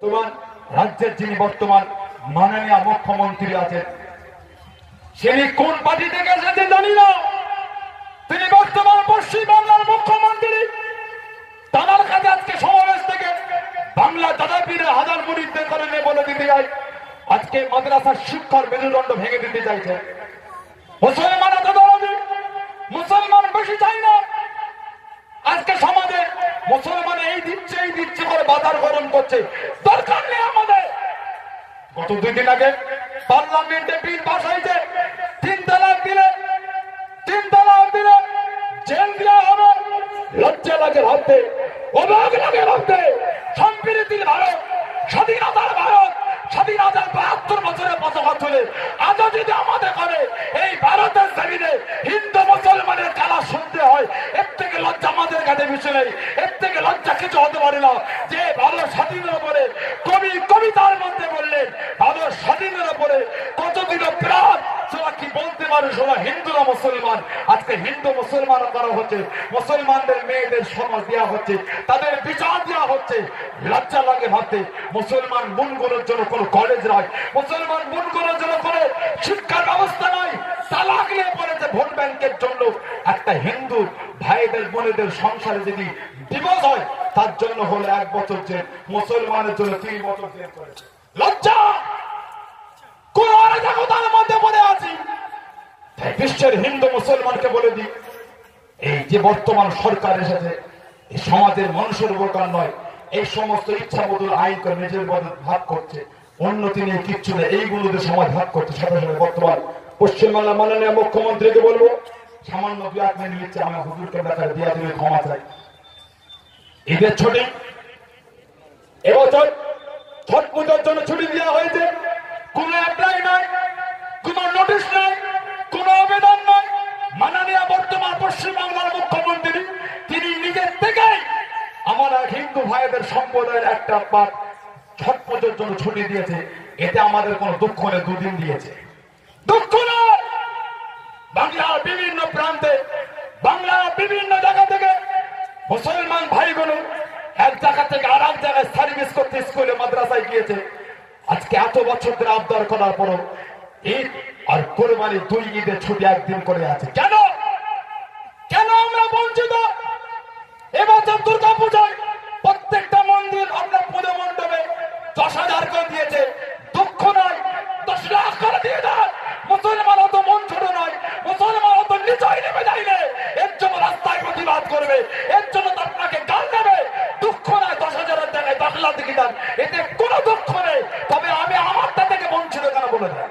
তোমার রাজ্যের যিনি বর্তমান মাননীয় মুখ্যমন্ত্রী আছেন, তিনি কোন পার্টি থেকে এসেছেন জানি না, তিনি বর্তমান পশ্চিমবাংলার মুখ্যমন্ত্রী। তার কাছে আজকে সমাবেশ থেকে বাংলা দাদাপীরের হাজার মুরিদদের করে নিয়ে বলে দিতে যাই, আজকে মাদ্রাসার শিক্ষার মেরুদণ্ড ভেঙে দিতে চাইছে। মুসলমান মুসলমান বেশি চাই না, আজকে সমাজে মুসলমান এই দিচ্ছে করে বাজার গরম করছে, দরকার নেই আমাদের। গত 2 দিন আগে পার্লামেন্টে বিল পাস হয়েছে, 3 তালাক দিলে জেল দেওয়া হবে। লজ্জা লাগে ভাবতে, অবাক লাগে ভাবতে। সম্প্রীতির ভারত, স্বাধীনতার ভারত, স্বাধীনতার 72 বছরের পতাকা তুলে আজও যদি আমাদের করে এই ভারতের জমিনে হিন্দু মুসলমানের খেলা শুনতে হয়, এর থেকে লজ্জা আমাদের কাছে বিষয় নেই, এর থেকে লজ্জা কিছু হতে পারে না। যে ভারত স্বাধীনের উপরে কবিতার মধ্যে বললেন, ভারত স্বাধীনের উপরে কতদিন প্রাণ, তোরা কি বলতে পারে সোনা হিন্দু না মুসলমান? আজকে হিন্দু মুসলমান করা হচ্ছে, মুসলমানদের মেয়েদের সমাজ দেওয়া হচ্ছে, তাদের বিচার দেওয়া হচ্ছে। লজ্জা লাগে ভাবতে। মুসলমান বোনগুলোর জন্য কোনো কলেজ নয়, মুসলমান বোনগুলোর জন্য কোনো শিক্ষার ব্যবস্থা নয়। তালাক নিয়ে পড়েছে ভোট ব্যাংকের জন্য। একটা হিন্দু ভাইদের বোনেদের সংসারে যদি ডিভোর্স হয়, তার জন্য হলো 1 বছর জেল, মুসলমানের জন্য 3 বছর জেল করেছে। লজ্জা! কোন অরাজকতার মধ্যে পড়ে আছি। বিশ্বের হিন্দু মুসলমানকে বলে দিই, এই যে বর্তমান সরকার এসেছে, এই সমাজের মানুষের উপকার নয়, এই সমস্ত ইচ্ছা মতো আইন করে নিজের ভাগ করছে, উন্নতি নিয়ে কিচ্ছু নেই, এইগুলোতে সমাজ ভাগ করছে। সাথে সাথে বর্তমান পশ্চিমবাংলার মাননীয় মুখ্যমন্ত্রীকে বলবো, সামান্য 2-1 মিনিট নিচ্ছে, আমি হুজুরকে দেখা দিয়া দিলে ক্ষমা চাই। ঈদের ছুটি এবছর ছট পূজার জন্য ছুটি দেওয়া হয়েছে, কোন অ্যাপ্লাই নাই, কোন নোটিশ নাই, কোন আবেদন নাই। মাননীয় বর্তমান পশ্চিমবাংলার মুখ্যমন্ত্রী তিনি নিজের থেকেই আমার হিন্দু ভাইদের সম্প্রদায়ের একটা পাঠ ছট পূজার জন্য ছুটি দিয়েছে। এতে আমাদের কোনো দুঃখ নেই, 2 দিন দিয়েছে, দুঃখ নয়। বাংলার বিভিন্ন প্রান্তে, বাংলার বিভিন্ন জায়গা থেকে মুসলমান ভাইগুলো এক জায়গা থেকে আর এক জায়গায় সার্ভিস করতে স্কুলে মাদ্রাসায় গিয়েছে। আজকে এত বছর ধরে আবদার করার পরও ঈদ আর কোরবানি 2 ঈদের ছুটি 1 দিন করে আছে। কেন কেন আমরা বঞ্চিত? এবছর দুর্গা পূজায় প্রত্যেকটা মন্দির আপনার পুজো মণ্ডপে 10,000 করে দিয়েছে, দুঃখ নয়, 10 লাখ করে দিয়ে দেয়। মুসলমান অত মন ছোট নয়, মুসলমান অত নিচয় নেমে যাইলে এর জন্য রাস্তায় প্রতিবাদ করবে, এর জন্য আপনাকে গাল দেবে। দুঃখ নয় 10,000-এর জায়গায় 10 লাখ দিকে দেন, এতে কোনো দুঃখ নেই। তবে আমি আমারটা থেকে বঞ্চিত কেন বলে দেয়?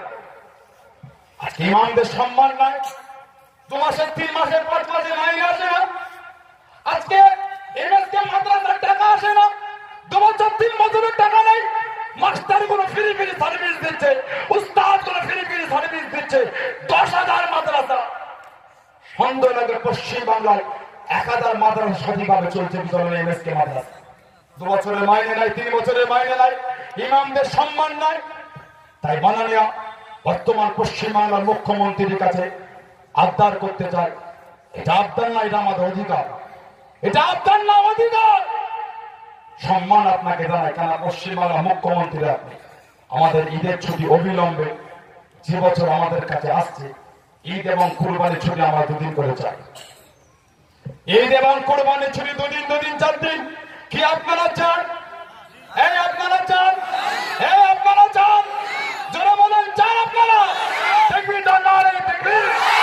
আজকে ইমামদের সম্মান নাই, 2 মাসের 3 মাসের 5 মাসের মাইনে আসে না। আজকে এমএসকে মাদ্রাসার টাকা আসে না, 2 বছর 3 বছরের টাকা নেই। মাস্টার গুলো ফ্রি সার্ভিস দিচ্ছে, উস্তাদ গুলো ফ্রি সার্ভিস দিচ্ছে। 10,000 মাদ্রাসা। সন্দেহ লাগে পশ্চিম বাংলায় 1,000 মাদ্রাসা সঠিকভাবে চলছে, বিতরণে এমএসকে মাদ্রাসা। 2 বছরের মাইনে নাই, 3 বছরের মাইনে নাই, ইমামদের সম্মান নাই। তাই মাননীয় বর্তমান পশ্চিমবাংলার মুখ্যমন্ত্রীর কাছে আবদার করতে চাই, এটা আবদার না, এটা আমাদের অধিকার, এটা আবদার না, অধিকার। সম্মান আপনাকে জানাই, কেন পশ্চিমবাংলার মুখ্যমন্ত্রী আপনি। আমাদের ঈদের ছুটি অবিলম্বে যে বছর আমাদের কাছে আসছে, ঈদ এবং কুরবানির ছুটি আমরা 2 দিন করে চাই। ঈদ এবং কুরবানির ছুটি 2 দিন 4 দিন। কি আপনারা চান? এই আপনারা চান? এই আপনারা চান? যারা বলেন চান আপনারা, দেখবি নারে দেখবি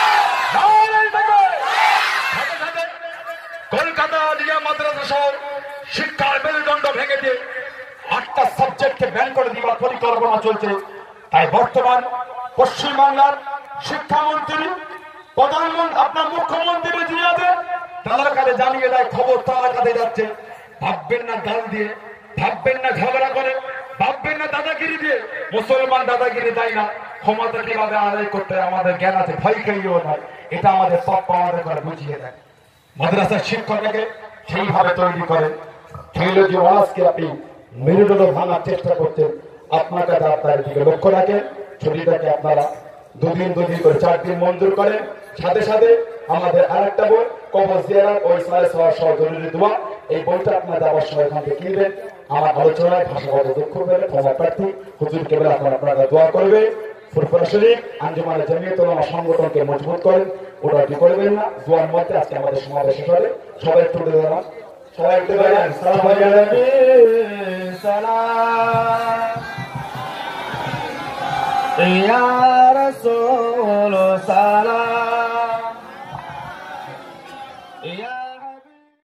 কলকাতা আলিয়া মাদ্রাসা শহর শিক্ষার মেরুদণ্ড ভেঙে দিয়ে 8টা সাবজেক্টকে ব্যান করে দেওয়ার পরিকল্পনা চলছে। তাই বর্তমান পশ্চিমবাংলার শিক্ষামন্ত্রী, প্রধানমন্ত্রী, আপনার মুখ্যমন্ত্রী যিনি আছেন, তার কাছে জানিয়ে দেয়, খবর তার কাছে যাচ্ছে। ভাববেন না গাল দিয়ে, ভাববেন না ঝগড়া করে, ভাববেন না দাদাগিরি দিয়ে। মুসলমান দাদাগিরি দেয় না, ক্ষমতা কিভাবে আদায় করতে আমাদের জ্ঞান আছে, ভয় খেয়েও নয়। এটা আমাদের সব আমাদের করে বুঝিয়ে দেয়। মাদ্রাসার শিক্ষককে সেইভাবে তৈরি করে থিওলজি ওয়াজকে আপনি মেরুদণ্ড ভাঙার চেষ্টা করছেন। আপনার কাছে আপনার দিকে লক্ষ্য রাখেন। ছুটিটাকে আপনারা 2 দিন করে 4 দিন মঞ্জুর করেন। সাথে সাথে আমাদের আরেকটা বই কবর জিয়ারত ও ইসলামের সহ জরুরি দোয়া, এই বইটা আপনারা অবশ্যই এখান থেকে কিনবেন। আমার আলোচনায় ভাষাগত দুঃখ পেলে ক্ষমা প্রার্থী হুজুর কেবল আপনারা দোয়া করবে। ফুরফুরা শরীফ আঞ্জুমানে জামিয়াতুল উলামা সংগঠনকে মজবুত করেন, ওটা কি করবেন না। দোয়ার মধ্যে আজকে আমাদের সমাবেশ শেষ হবে। সবাই একটু দাঁড়ান, সবাই একটু দাঁড়ান। সালাম ইয়া রাসূল